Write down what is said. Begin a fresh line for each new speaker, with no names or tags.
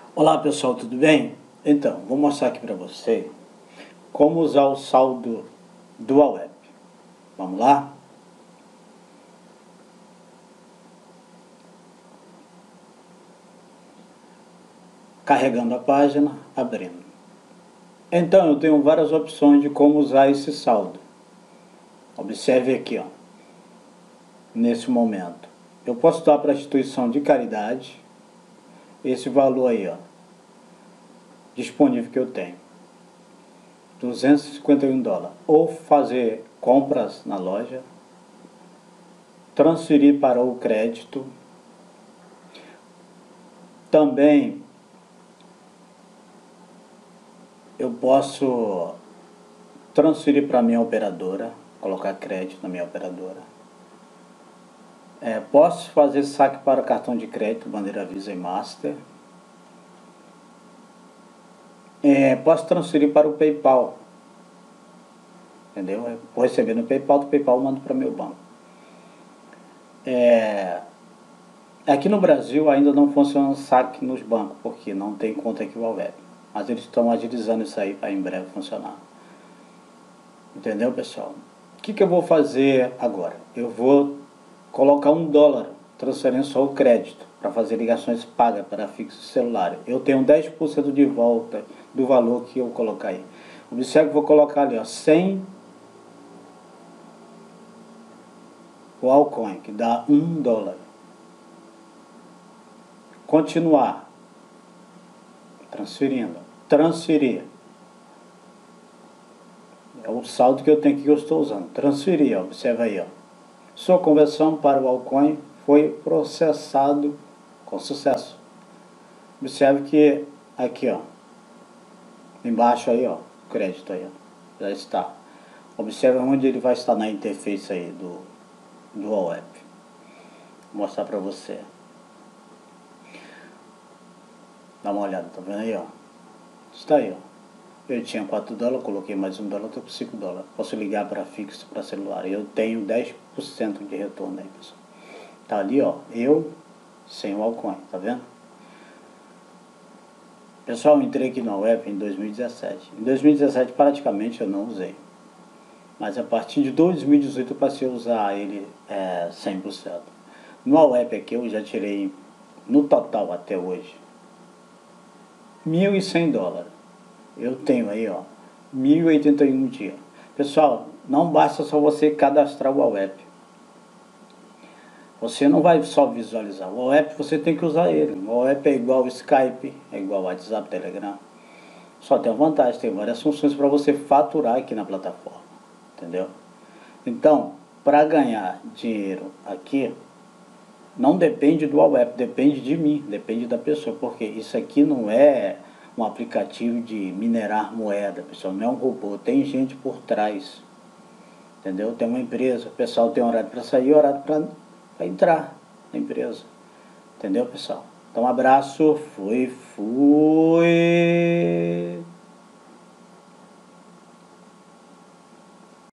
Olá pessoal, tudo bem? Então, vou mostrar aqui para você como usar o saldo Dual App. Vamos lá? Carregando a página, abrindo. Então, eu tenho várias opções de como usar esse saldo. Observe aqui, ó, nesse momento. Eu posso dar para a instituição de caridade esse valor aí, ó, disponível que eu tenho. $251. Ou fazer compras na loja, transferir para o crédito. Também eu posso transferir para a minha operadora, colocar crédito na minha operadora. Posso fazer saque para cartão de crédito, bandeira Visa e Master. Posso transferir para o PayPal, entendeu? Eu vou receber no PayPal, do PayPal eu mando para meu banco. Aqui no Brasil ainda não funciona saque nos bancos, porque não tem conta aqui o web. Mas eles estão agilizando isso aí para em breve funcionar. Entendeu, pessoal? O que eu vou fazer agora? Eu vou colocar $1, transferência ao crédito, para fazer ligações pagas para fixo celular. Eu tenho 10% de volta do valor que eu colocar aí. Observe que vou colocar ali, ó, 100 o Alcoin, que dá $1. Continuar. Transferindo. Transferir. É o saldo que eu tenho aqui que eu estou usando. Transferir, ó, observa aí, ó. Sua conversão para o Alcoin foi processado com sucesso. Observe que aqui, ó, embaixo aí, ó, crédito aí, ó, já está. Observe onde ele vai estar na interface aí do Dual App. Vou mostrar para você. Dá uma olhada, tá vendo aí, ó? Está aí, ó. Eu tinha $4, coloquei mais $1, estou com $5. Posso ligar para fixo, para celular. Eu tenho 10% de retorno aí, pessoal. Tá ali, ó, eu sem o Alcoin, tá vendo? Pessoal, eu entrei aqui no web em 2017. Em 2017 praticamente eu não usei. Mas a partir de 2018 eu passei a usar ele 100%. No app aqui eu já tirei, no total até hoje, $1.100. Eu tenho aí, ó, 1.081 dias. Pessoal, não basta só você cadastrar o app. Você não vai só visualizar. O app você tem que usar ele. O app é igual ao Skype, é igual ao WhatsApp, Telegram. Só tem vantagem, tem várias funções para você faturar aqui na plataforma. Entendeu? Então, para ganhar dinheiro aqui, não depende do app, depende de mim, depende da pessoa. Porque isso aqui não é um aplicativo de minerar moeda, pessoal. Não é um robô, tem gente por trás. Entendeu? Tem uma empresa, o pessoal tem horário para sair, horário para entrar na empresa. Entendeu, pessoal? Então, um abraço. Fui.